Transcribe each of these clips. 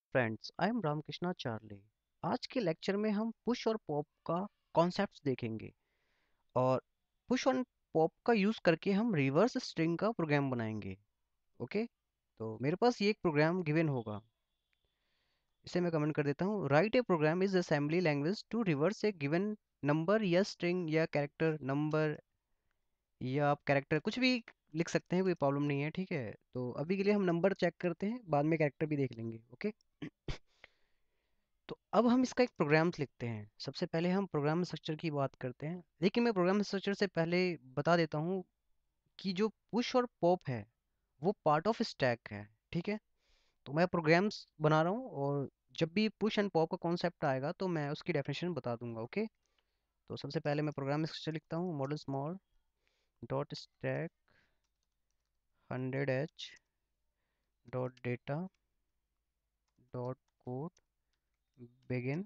Friends, I am Ramakrishna Charlie. आज के lecture में हम पुश और पॉप का कॉन्सेप्ट्स देखेंगे और पुश और पॉप का यूज़ करके हम रिवर्स स्ट्रिंग का प्रोग्राम बनाएंगे। ओके, तो मेरे पास ये एक प्रोग्राम गिवन होगा, इसे मैं कमेंट कर देता हूँ। Write a program is assembly language to reverse a given number या स्ट्रिंग या कैरेक्टर नंबर, या आप कैरेक्टर कुछ भी लिख सकते हैं, कोई प्रॉब्लम नहीं है। ठीक है, तो अभी के लिए हम नंबर चेक करते हैं, बाद में कैरेक्टर भी देख लेंगे। ओके, तो अब हम इसका एक प्रोग्राम लिखते हैं। सबसे पहले हम प्रोग्राम स्ट्रक्चर की बात करते हैं, लेकिन मैं प्रोग्राम स्ट्रक्चर से पहले बता देता हूँ कि जो पुश और पॉप है वो पार्ट ऑफ स्टैक है। ठीक है, तो मैं प्रोग्राम्स बना रहा हूँ और जब भी पुश एंड पॉप का कॉन्सेप्ट आएगा तो मैं उसकी डेफिनेशन बता दूंगा। ओके, तो सबसे पहले मैं प्रोग्राम स्ट्रक्चर लिखता हूँ। Model small dot stack 100h dot data dot code begin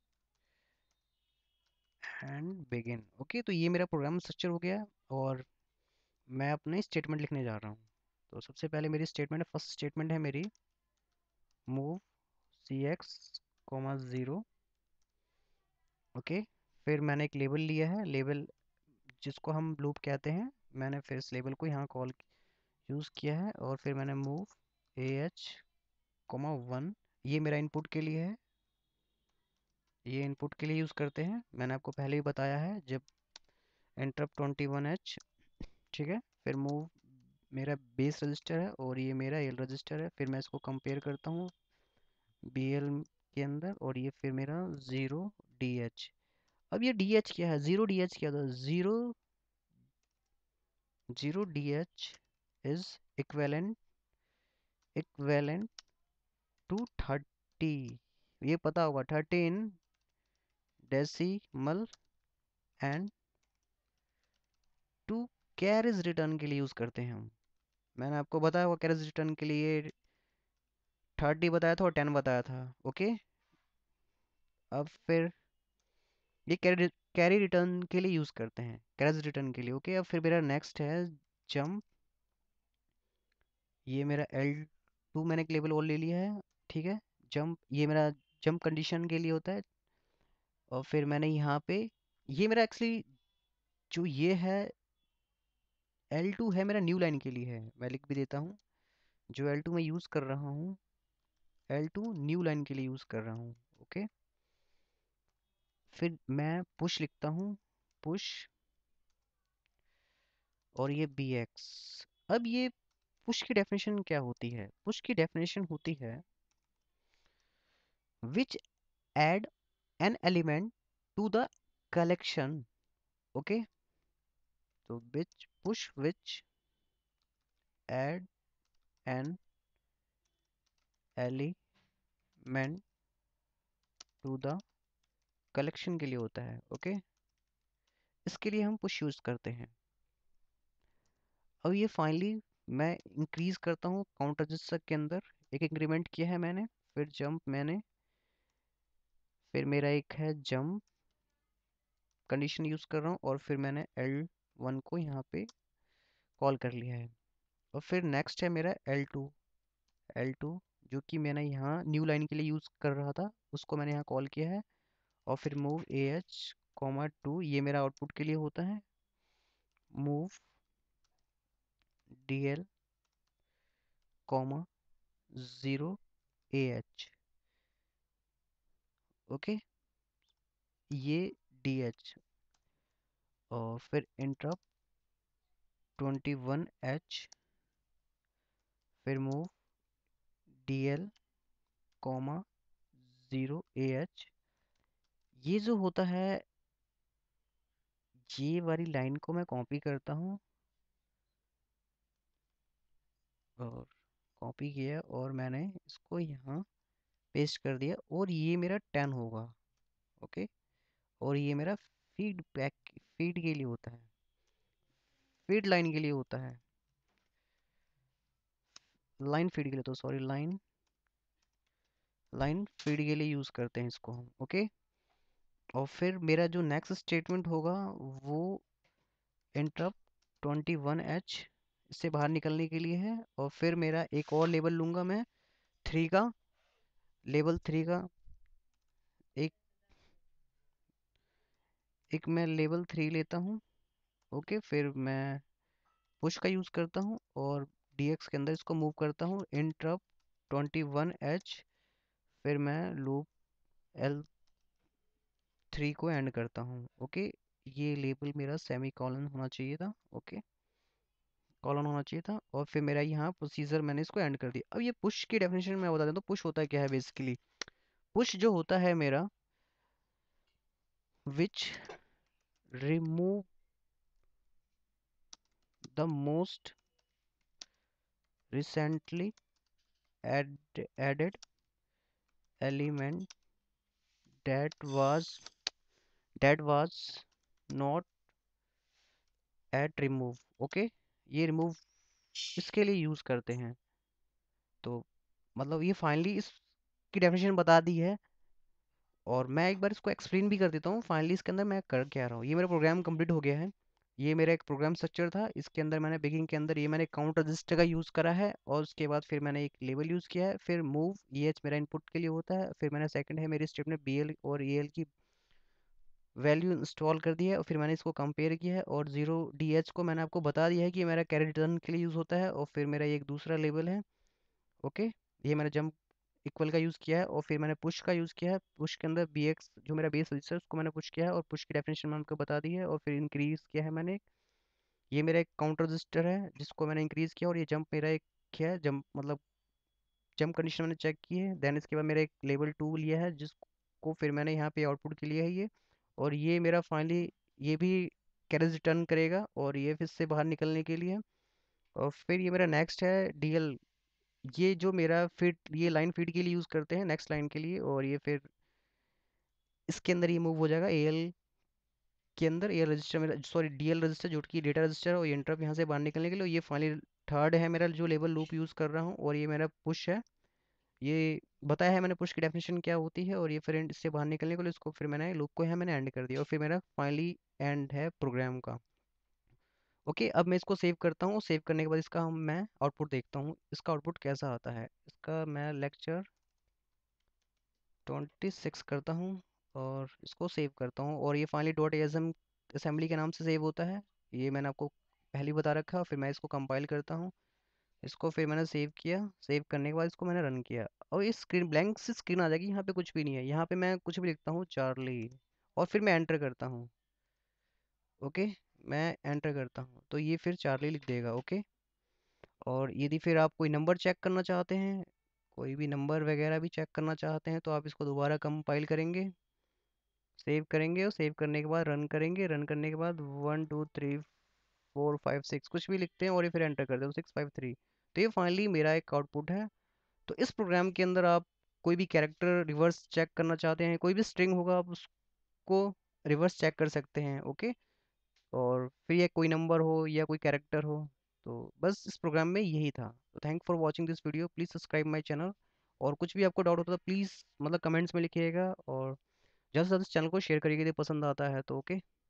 and begin. Okay, तो ये मेरा प्रोग्राम स्ट्रक्चर हो गया और मैं अपने स्टेटमेंट लिखने जा रहा हूँ। तो सबसे पहले मेरी स्टेटमेंट है, फर्स्ट स्टेटमेंट है मेरी मूव cx 0। ओके, फिर मैंने एक लेबल लिया है, लेबल जिसको हम लूप कहते हैं। मैंने फिर इस लेबल को यहाँ कॉल यूज़ किया है और फिर मैंने मूव ah 1, ये मेरा इनपुट के लिए है, ये इनपुट के लिए यूज़ करते हैं। मैंने आपको पहले ही बताया है जब इंटरप्ट 21h। ठीक है, फिर मूव मेरा बेस रजिस्टर है और ये मेरा एल रजिस्टर है। फिर मैं इसको कंपेयर करता हूँ बी एल के अंदर और ये फिर मेरा ज़ीरो डी एच। अब ये डी एच क्या है, ज़ीरो डी एच क्या था, zero zero D H is equivalent equivalent to 30। ये पता होगा, 13 decimal and to carriage return के लिए यूज़ करते हैं हम। मैंने आपको बताया होगा कैरेज रिटर्न के लिए 30 बताया था और 10 बताया था। ओके, अब फिर ये कैरी रिटर्न के लिए यूज़ करते हैं, कैरेज रिटर्न के लिए। ओके, अब फिर मेरा नेक्स्ट है जंप। ये मेरा L2 मैंने एक लेबल और ले लिया है। ठीक है, जंप ये मेरा जंप कंडीशन के लिए होता है। और फिर मैंने यहाँ पे ये मेरा एक्चुअली जो ये है L2 है मेरा न्यू लाइन के लिए है। मैं लिख भी देता हूँ, जो L2 मैं यूज़ कर रहा हूँ, L2 न्यू लाइन के लिए यूज़ कर रहा हूँ। ओके, फिर मैं पुश लिखता हूँ, पुश और ये bx। अब ये पुश की डेफिनेशन क्या होती है, पुश की डेफिनेशन होती है which add an element to the collection. Okay, तो which push which add an element to the collection के लिए होता है। ओके, इसके लिए हम पुश यूज करते हैं। अब ये फाइनली मैं इंक्रीज करता हूँ काउंट रजिस्टर के अंदर, एक इंक्रीमेंट किया है मैंने। फिर जंप मैंने, फिर मेरा एक है जंप कंडीशन यूज कर रहा हूँ और फिर मैंने L1 को यहाँ पे कॉल कर लिया है। और फिर नेक्स्ट है मेरा L2 जो कि मैंने यहाँ न्यू लाइन के लिए यूज कर रहा था, उसको मैंने यहाँ कॉल किया है। और फिर मूव AH 2, ये मेरा आउटपुट के लिए होता है। Move DL 0AH। ओके, ये DH और फिर इंटरप्ट 21H, फिर मूव DL 0AH। ये जो होता है, ये वाली लाइन को मैं कॉपी करता हूँ और कॉपी किया और मैंने इसको यहाँ पेस्ट कर दिया और ये मेरा 10 होगा। ओके, और ये मेरा फीडबैक फीड के लिए होता है, फीड लाइन के लिए होता है, लाइन फीड के लिए, तो सॉरी, लाइन लाइन फीड के लिए यूज़ करते हैं इसको हम। ओके, और फिर मेरा जो नेक्स्ट स्टेटमेंट होगा वो इंटरप्ट 21H इससे बाहर निकलने के लिए है। और फिर मेरा एक और लेबल लूँगा मैं 3 का, लेवल 3 का एक एक मैं लेवल 3 लेता हूँ। ओके, फिर मैं पुश का यूज़ करता हूँ और dx के अंदर इसको मूव करता हूँ इंटरप्ट 21h। फिर मैं लूप L3 को एंड करता हूँ। ओके, ये लेबल मेरा सेमी कॉलन होना चाहिए था। ओके, कॉलन होना चाहिए था, और फिर मेरा यहाँ प्रोसीजर मैंने इसको एंड कर दिया। अब ये पुश की डेफिनेशन मैं बता दें तो पुश होता क्या है बेसिकली। पुश जो होता है मेरा, which remove the most recently added element that was not at remove। Okay, ये रिमूव इसके लिए यूज करते हैं। तो मतलब ये फाइनली इसकी डेफिनेशन बता दी है, और मैं एक बार इसको एक्सप्लेन भी कर देता हूँ फाइनली इसके अंदर मैं कर क्या रहा हूँ। ये मेरा प्रोग्राम कंप्लीट हो गया है। ये मेरा एक प्रोग्राम स्ट्रक्चर था, इसके अंदर मैंने बिगिनिंग के अंदर ये मैंने काउंट रजिस्टर का यूज़ करा है, और उसके बाद फिर मैंने एक लेवल यूज़ किया है, फिर मूव ई एच मेरा इनपुट के लिए होता है, फिर मैंने सेकंड है मेरी स्टेप में बी एल और ई एल की वैल्यू इंस्टॉल कर दी है, और फिर मैंने इसको कंपेयर किया है, और जीरो डी एच को मैंने आपको बता दिया है कि मेरा कैरी रिटर्न के लिए यूज़ होता है, और फिर मेरा ये एक दूसरा लेवल है। ओके, ये मैंने जंप इक्वल का यूज़ किया है, और फिर मैंने पुश का यूज़ किया है। पुश के अंदर बी एक्स जो मेरा बेस रजिस्टर है उसको मैंने पुश किया है, और पुश की डेफिनेशन मैंने उनको बता दी है, और फिर इंक्रीज़ किया है मैंने। ये मेरा एक काउंटर रजिस्टर है जिसको मैंने इंक्रीज़ किया, और ये जंप मेरा एक किया है, जंप मतलब जंप कंडीशन मैंने चेक की है। देन इसके बाद मेरा एक लेवल 2 लिया है जिसको फिर मैंने यहाँ पे आउटपुट के लिए है ये, और ये मेरा फाइनली ये भी कैरेज रिटर्न करेगा, और ये फिर से बाहर निकलने के लिए। और फिर ये मेरा नेक्स्ट है डीएल, ये जो मेरा फिट ये लाइन फीड के लिए यूज़ करते हैं नेक्स्ट लाइन के लिए, और ये फिर इसके अंदर ये मूव हो जाएगा एएल के अंदर। एएल रजिस्टर मेरा सॉरी डीएल रजिस्टर जो कि डेटा रजिस्टर है, और ये इंटरप्ट यहाँ से बाहर निकलने के लिए। ये फाइनली थर्ड है मेरा जो लेवल लूप यूज़ कर रहा हूँ, और ये मेरा पुश है। ये बताया है मैंने पुश की डेफिनेशन क्या होती है, और ये फिर इससे बाहर निकलने के लिए इसको फिर मैंने लूप को यहाँ मैंने एंड कर दिया, और फिर मेरा फाइनली एंड है प्रोग्राम का। ओके, अब मैं इसको सेव करता हूँ। सेव करने के बाद इसका मैं आउटपुट देखता हूँ इसका आउटपुट कैसा आता है। इसका मैं लेक्चर 26 करता हूँ और इसको सेव करता हूँ, और ये फाइनली डॉट एसएम असेंबली के नाम से सेव होता है। ये मैंने आपको पहले बता रखा है। फिर मैं इसको कंपाइल करता हूँ, इसको फिर मैंने सेव किया। सेव करने के बाद इसको मैंने रन किया, और ये स्क्रीन ब्लैंक सी स्क्रीन आ जाएगी। यहाँ पे कुछ भी नहीं है, यहाँ पे मैं कुछ भी लिखता हूँ चार्ली, और फिर मैं एंटर करता हूँ। ओके, मैं एंटर करता हूँ तो ये फिर चार्ली लिख देगा। ओके, और यदि फिर आप कोई नंबर चेक करना चाहते हैं, कोई भी नंबर वगैरह भी चेक करना चाहते हैं, तो आप इसको दोबारा कंपाइल करेंगे, सेव करेंगे, और सेव करने के बाद रन करेंगे। रन करने के बाद 1 2 3 4 5 6 कुछ भी लिखते हैं, और ये फिर एंटर कर दो 6 5 3। तो ये फाइनली मेरा एक आउटपुट है। तो इस प्रोग्राम के अंदर आप कोई भी कैरेक्टर रिवर्स चेक करना चाहते हैं, कोई भी स्ट्रिंग होगा आप उसको रिवर्स चेक कर सकते हैं। ओके, और फिर ये कोई नंबर हो या कोई कैरेक्टर हो। तो बस इस प्रोग्राम में यही था। तो thank for watching this video, please subscribe my channel, और कुछ भी आपको डाउट होता है प्लीज़ मतलब कमेंट्स में लिखिएगा, और ज़्यादा से ज़्यादा इस चैनल को शेयर करिएगा यदि पसंद आता है तो। ओके।